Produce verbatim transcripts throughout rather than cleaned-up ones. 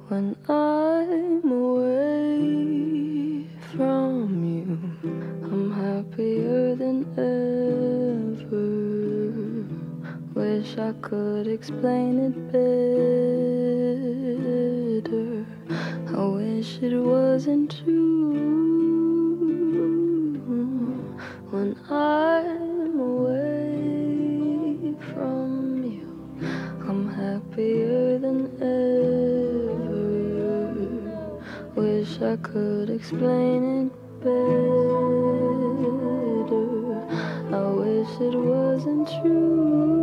When I'm away from you, I'm happier than ever. Wish I could explain it better. I wish it wasn't true. When I'm away from you, I'm happier than ever. Wish I could explain it better. I wish it wasn't true.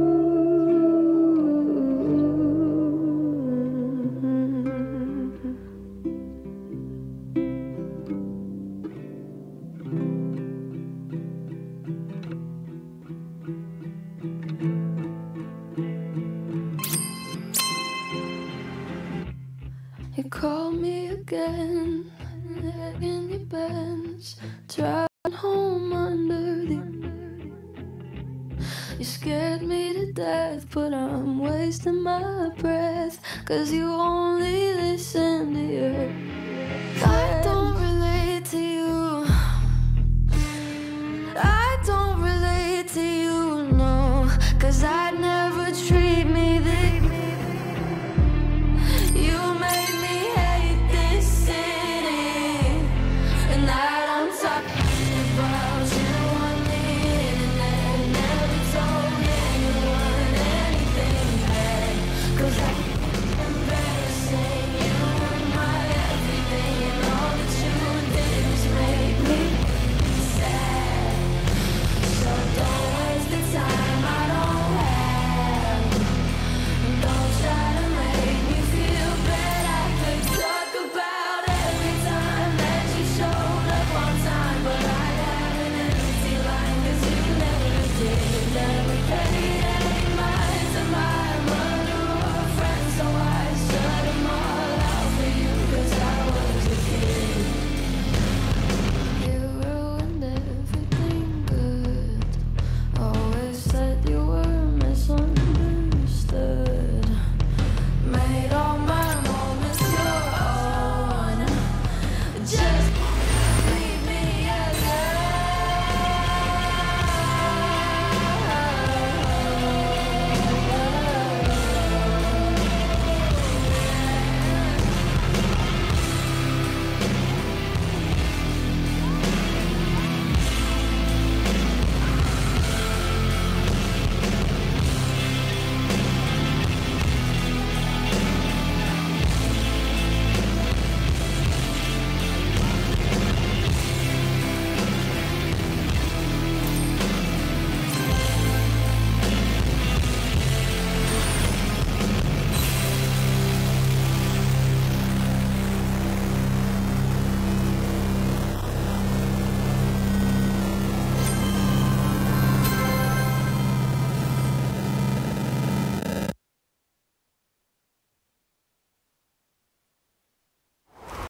You called me again, in your bench, driving home under the... You scared me to death, but I'm wasting my breath, 'cause you only listen to your